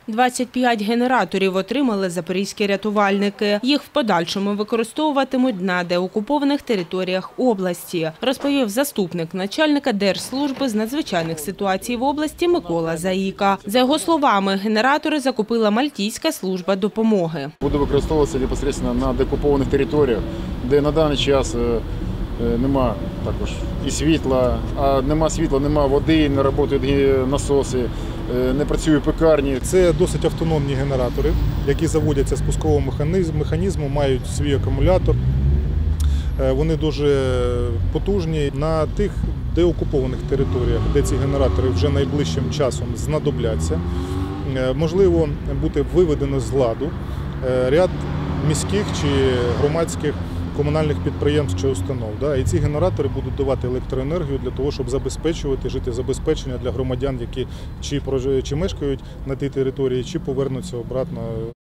25 генераторів отримали запорізькі рятувальники. Їх в подальшому використовуватимуть на деокупованих територіях області, розповів заступник начальника Держслужби з надзвичайних ситуацій в області Микола Заїка. За його словами, генератори закупила Мальтійська служба допомоги. Буде використовуватися безпосередньо на деокупованих територіях, де на даний час нема також і світла, а нема світла, нема води, не працюють насоси, не працюють пекарні. Це досить автономні генератори, які заводяться з пускового механізму, мають свій акумулятор. Вони дуже потужні. На тих деокупованих територіях, де ці генератори вже найближчим часом знадобляться, можливо буде виведено з ладу ряд міських чи громадських комунальних підприємств чи установ. І ці генератори будуть давати електроенергію для того, щоб забезпечувати життєзабезпечення для громадян, які чи мешкають на тій території, чи повернуться обратно.